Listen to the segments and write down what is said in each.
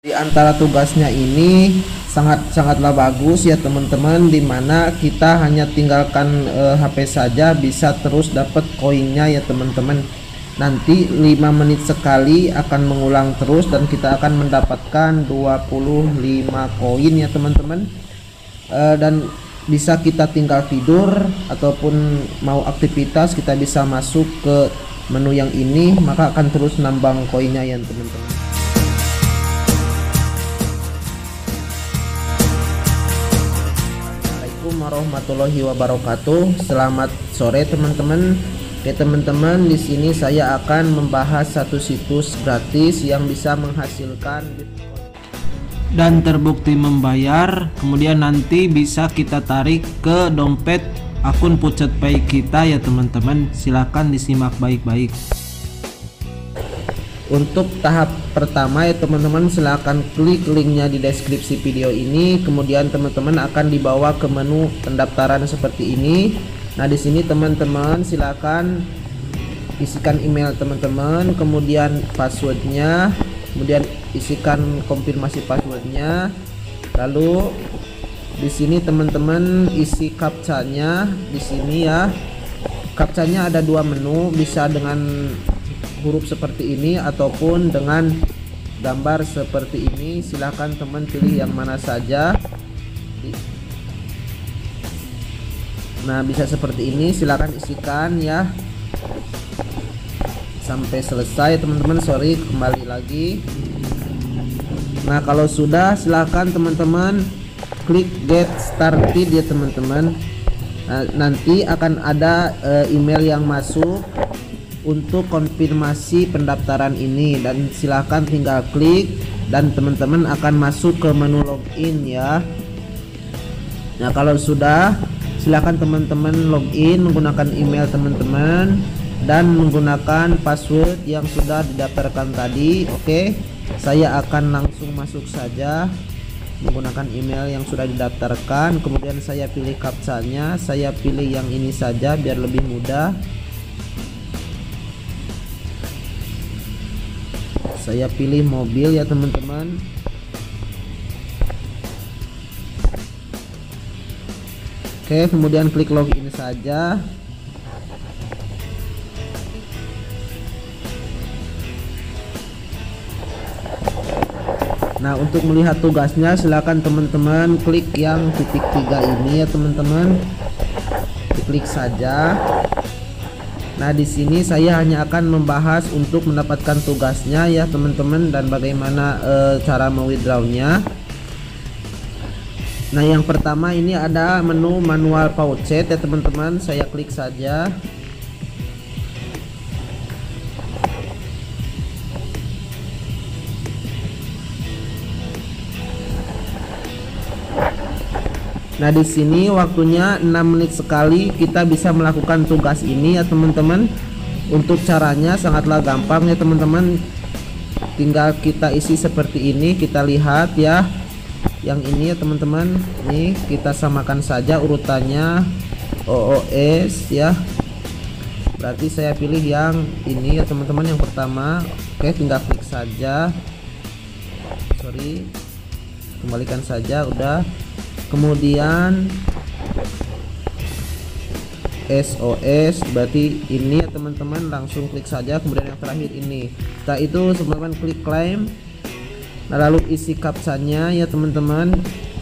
Di antara tugasnya ini sangatlah bagus ya teman-teman, dimana kita hanya tinggalkan HP saja bisa terus dapat koinnya ya teman-teman. Nanti 5 menit sekali akan mengulang terus dan kita akan mendapatkan 25 koin ya teman-teman. Dan bisa kita tinggal tidur ataupun mau aktivitas, kita bisa masuk ke menu yang ini, maka akan terus nambang koinnya ya teman-teman. Warahmatullahi wabarakatuh. Selamat sore teman-teman. Oke teman-teman, di sini saya akan membahas satu situs gratis yang bisa menghasilkan dan terbukti membayar, kemudian nanti bisa kita tarik ke dompet akun Pucet Pay kita ya teman-teman. Silahkan disimak baik-baik. Untuk tahap pertama ya teman-teman, silahkan klik linknya di deskripsi video ini. Kemudian teman-teman akan dibawa ke menu pendaftaran seperti ini. Nah di sini teman-teman silahkan isikan email teman-teman, kemudian passwordnya, kemudian isikan konfirmasi passwordnya. Lalu di sini teman-teman isi captcha-nya di sini ya. Captcha-nya ada 2 menu, bisa dengan huruf seperti ini ataupun dengan gambar seperti ini. Silahkan teman pilih yang mana saja. Nah bisa seperti ini, silahkan isikan ya sampai selesai teman-teman. Sorry, kembali lagi. Nah kalau sudah, silahkan teman-teman klik get started ya teman-teman. Nah, nanti akan ada email yang masuk untuk konfirmasi pendaftaran ini, dan silahkan tinggal klik dan teman-teman akan masuk ke menu login ya. Nah kalau sudah, silahkan teman-teman login menggunakan email teman-teman dan menggunakan password yang sudah didaftarkan tadi. Oke, saya akan langsung masuk saja menggunakan email yang sudah didaftarkan. Kemudian saya pilih captcha-nya, saya pilih yang ini saja biar lebih mudah. Saya pilih mobil ya teman-teman. Oke, kemudian klik login saja. Nah untuk melihat tugasnya, silakan teman-teman klik yang titik 3 ini ya teman-teman, diklik saja. Nah di sini saya hanya akan membahas untuk mendapatkan tugasnya ya teman-teman, dan bagaimana cara mewithdrawnya. Nah yang pertama ini ada menu manual Pucet ya teman-teman, saya klik saja. Nah di sini waktunya 6 menit sekali kita bisa melakukan tugas ini ya teman-teman. Untuk caranya sangatlah gampang ya teman-teman, tinggal kita isi seperti ini. Kita lihat ya yang ini ya teman-teman, nih kita samakan saja urutannya OOS ya. Berarti saya pilih yang ini ya teman-teman, yang pertama. Oke, tinggal klik saja. Sorry, kembalikan saja, udah. Kemudian SOS, berarti ini ya teman-teman, langsung klik saja. Kemudian yang terakhir ini, setelah itu teman-teman klik claim. Nah lalu isi captcha-nya ya teman-teman.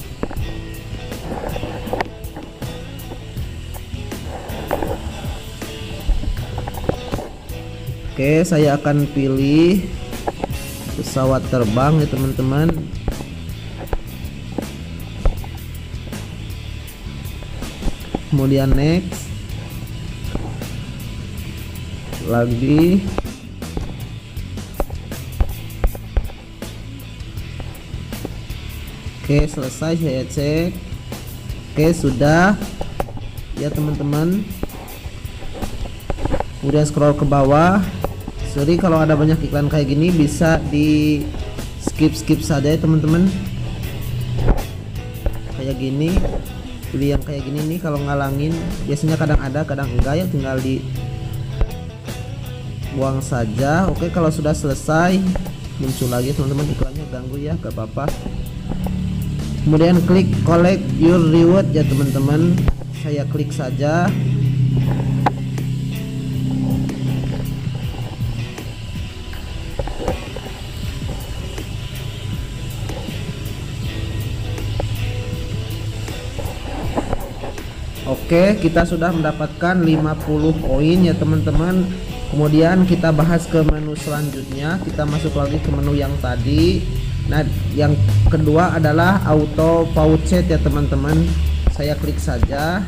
Oke, saya akan pilih pesawat terbang ya teman-teman. Kemudian next lagi. Oke, selesai, saya cek. Oke, sudah ya teman-teman. Kemudian scroll ke bawah. Sorry kalau ada banyak iklan kayak gini, bisa di skip saja ya teman-teman. Kayak gini, pilih yang kayak gini nih. Kalau ngalangin biasanya kadang ada kadang enggak ya, tinggal di buang saja. Oke, kalau sudah selesai muncul lagi teman-teman iklannya. keganggu ya, gak apa-apa. Kemudian klik collect your reward ya teman-teman, saya klik saja. Oke, kita sudah mendapatkan 50 koin ya teman-teman. Kemudian kita bahas ke menu selanjutnya, kita masuk lagi ke menu yang tadi. Nah, yang kedua adalah auto voucher ya teman-teman. Saya klik saja.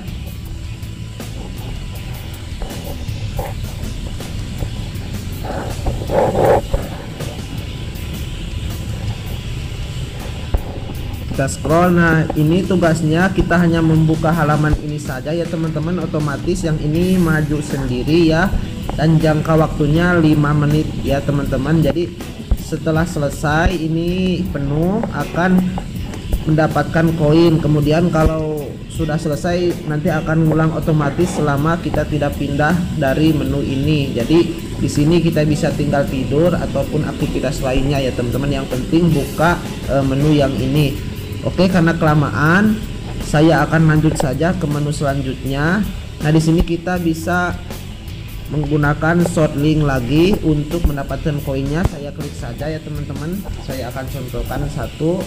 Kita scroll. Nah, ini tugasnya kita hanya membuka halaman ini saja ya teman-teman, otomatis yang ini maju sendiri ya, dan jangka waktunya 5 menit ya teman-teman. Jadi setelah selesai ini penuh akan mendapatkan koin. Kemudian kalau sudah selesai nanti akan ngulang otomatis selama kita tidak pindah dari menu ini. Jadi di sini kita bisa tinggal tidur ataupun aktivitas lainnya ya teman-teman. Yang penting buka menu yang ini. Oke, karena kelamaan saya akan lanjut saja ke menu selanjutnya. Nah, di sini kita bisa menggunakan short link lagi untuk mendapatkan koinnya. Saya klik saja ya teman-teman. Saya akan contohkan satu.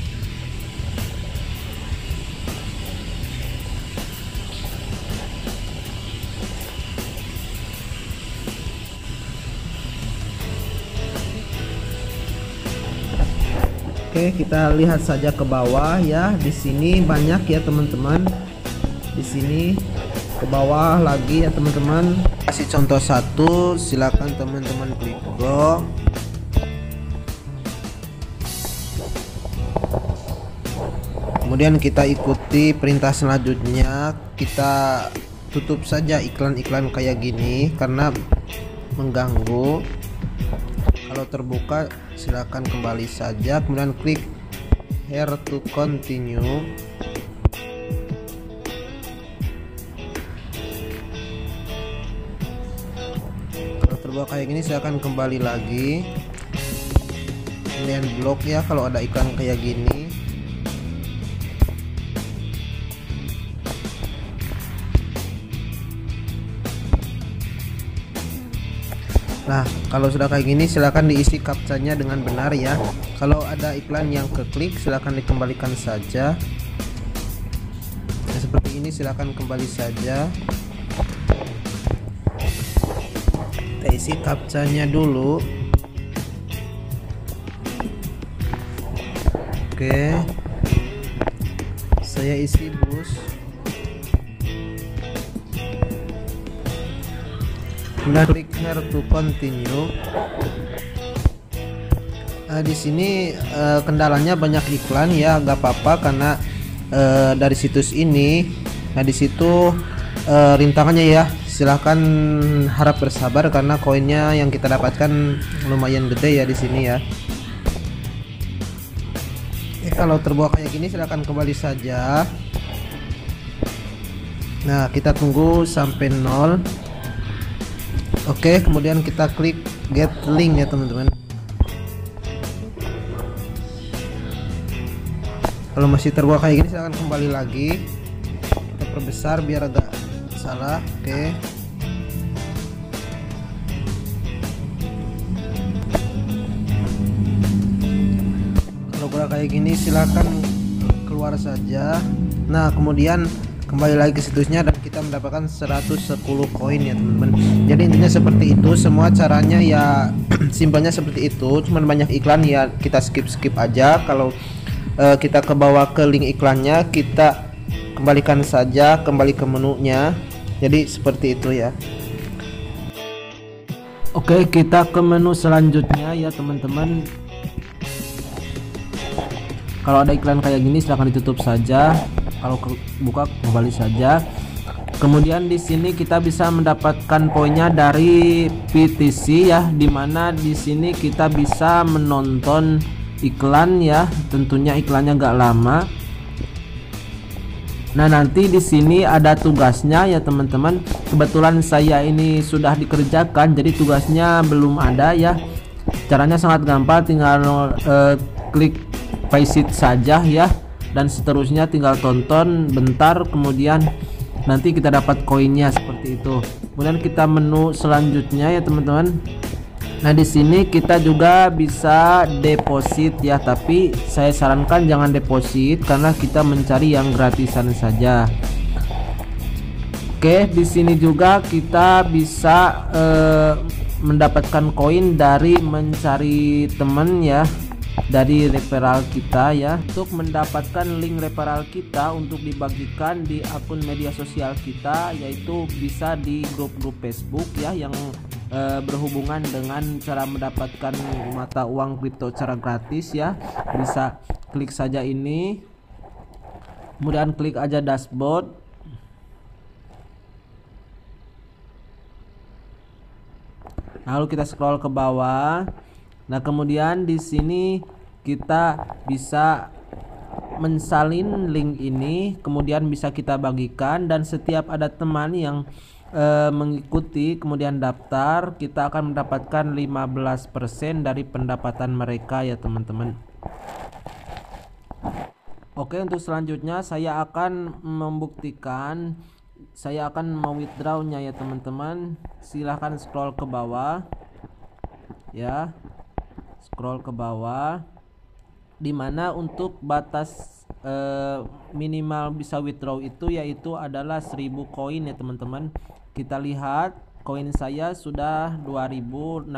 Oke, kita lihat saja ke bawah ya. Di sini banyak ya teman-teman. Di sini ke bawah lagi ya teman-teman. Kasih contoh satu, silakan teman-teman klik go. Kemudian kita ikuti perintah selanjutnya. Kita tutup saja iklan-iklan kayak gini karena mengganggu. Kalau terbuka silakan kembali saja, kemudian klik here to continue. Kalau terbuka kayak gini silakan kembali lagi, kemudian blok ya kalau ada iklan kayak gini. Nah, kalau sudah kayak gini silakan diisi captcha-nya dengan benar ya. Kalau ada iklan yang keklik silakan dikembalikan saja. Nah, seperti ini silakan kembali saja. Kita isi captcha-nya dulu. Oke. Saya isi bus. Kemudian klik here to continue. Di sini kendalanya banyak iklan ya, gak apa-apa karena dari situs ini. Nah, di situ rintangannya ya, silahkan harap bersabar karena koinnya yang kita dapatkan lumayan gede ya di sini ya. Kalau terbuka kayak gini silahkan kembali saja. Nah, kita tunggu sampai 0. Oke, kemudian kita klik get link ya teman-teman. Kalau masih terbuka kayak gini silahkan kembali lagi. Kita perbesar biar agak salah. Oke. Kalau udah kayak gini silahkan keluar saja. Nah, kemudian kembali lagi ke situsnya dan kita mendapatkan 110 koin ya teman-teman. Jadi intinya seperti itu, semua caranya ya simpelnya seperti itu, cuman banyak iklan ya kita skip aja. Kalau kita ke bawah ke link iklannya kita kembalikan saja kembali ke menunya. Jadi seperti itu ya. Oke, kita ke menu selanjutnya ya teman-teman. Kalau ada iklan kayak gini silahkan ditutup saja. Kalau buka kembali saja. Kemudian di sini kita bisa mendapatkan poinnya dari PTC ya, dimana di sini kita bisa menonton iklan ya, tentunya iklannya gak lama. Nah, nanti di sini ada tugasnya ya teman-teman. Kebetulan saya ini sudah dikerjakan, jadi tugasnya belum ada ya. Caranya sangat gampang, tinggal klik visit saja ya, dan seterusnya tinggal tonton bentar, kemudian nanti kita dapat koinnya seperti itu. Kemudian kita menu selanjutnya ya teman-teman. Nah di sini kita juga bisa deposit ya, tapi saya sarankan jangan deposit karena kita mencari yang gratisan saja. Oke, di sini juga kita bisa mendapatkan koin dari mencari teman ya, dari referral kita ya. Untuk mendapatkan link referral kita untuk dibagikan di akun media sosial kita, yaitu bisa di grup-grup Facebook ya yang berhubungan dengan cara mendapatkan mata uang kripto secara gratis ya. Bisa klik saja ini, kemudian klik aja dashboard. Lalu kita scroll ke bawah. Nah, kemudian di sini kita bisa mensalin link ini, kemudian bisa kita bagikan, dan setiap ada teman yang mengikuti kemudian daftar, kita akan mendapatkan 15% dari pendapatan mereka ya teman-teman. Oke, untuk selanjutnya saya akan membuktikan, saya akan mewithdrawnya ya teman-teman. Silahkan scroll ke bawah ya, scroll ke bawah, dimana untuk batas minimal bisa withdraw itu yaitu adalah 1000 koin ya teman-teman. Kita lihat koin saya sudah 2645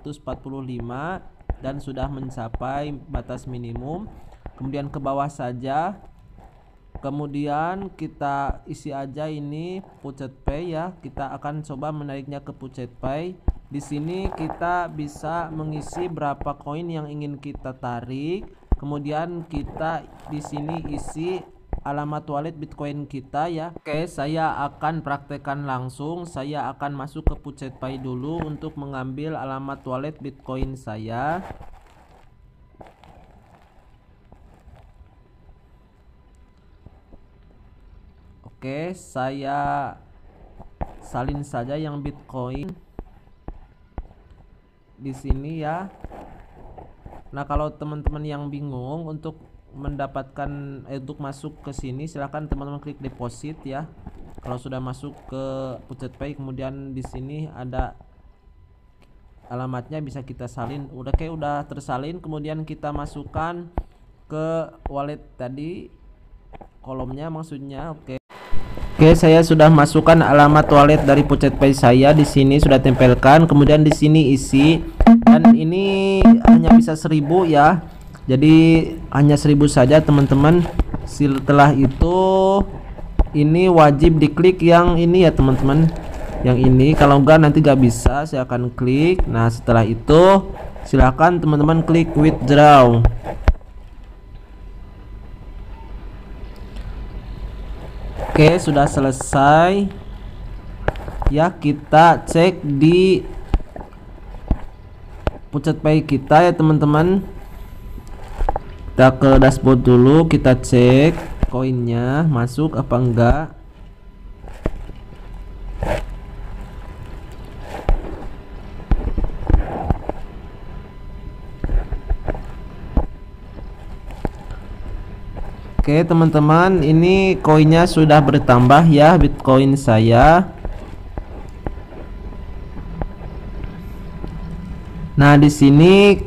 dan sudah mencapai batas minimum. Kemudian ke bawah saja, kemudian kita isi aja ini Pucet Pay ya. Kita akan coba menariknya ke Pucet Pay. Di sini kita bisa mengisi berapa koin yang ingin kita tarik. Kemudian kita di sini isi alamat wallet Bitcoin kita ya. Oke, saya akan praktekkan langsung. Saya akan masuk ke Pucet Pay dulu untuk mengambil alamat wallet Bitcoin saya. Oke, saya salin saja yang Bitcoin di sini ya. Nah, kalau teman-teman yang bingung untuk mendapatkan untuk masuk ke sini, silahkan teman-teman klik deposit ya. Kalau sudah masuk ke Pucet Pay, kemudian di sini ada alamatnya, bisa kita salin. Udah tersalin, kemudian kita masukkan ke wallet tadi, kolomnya maksudnya. Oke, saya sudah masukkan alamat wallet dari Pucet Pay saya, di sini sudah tempelkan, kemudian di sini isi, dan ini hanya bisa 1000 ya. Jadi hanya 1000 saja teman-teman. Setelah itu ini wajib diklik yang ini ya teman-teman, yang ini. Kalau enggak nanti gak bisa. Saya akan klik. Nah, setelah itu silahkan teman-teman klik withdraw. Oke, sudah selesai ya. Kita cek di Pucet Pay kita ya teman-teman. Kita ke dashboard dulu, kita cek koinnya masuk apa enggak. Oke teman-teman, ini koinnya sudah bertambah ya Bitcoin saya. Nah, di sini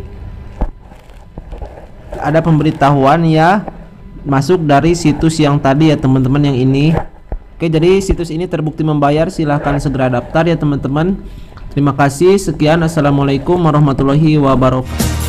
ada pemberitahuan ya, masuk dari situs yang tadi ya teman-teman, yang ini. Oke, jadi situs ini terbukti membayar, silahkan segera daftar ya teman-teman. Terima kasih, sekian, assalamualaikum warahmatullahi wabarakatuh.